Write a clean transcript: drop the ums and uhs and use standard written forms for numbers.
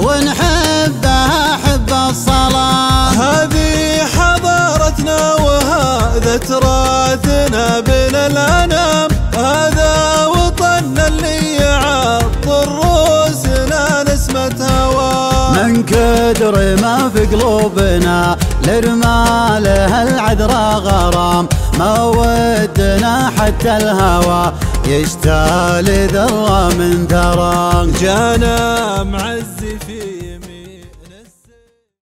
ونحبها حب الصلاة. هذه حضارتنا وهذا تراثنا بين الأنام، هذا وطننا اللي يعطر روسنا نسمة هواه. من كدر ما في قلوبنا لرماله العذراء غرام، ما ودنا حتى الهوى يشتال ذرة من ثرى. جانا معز في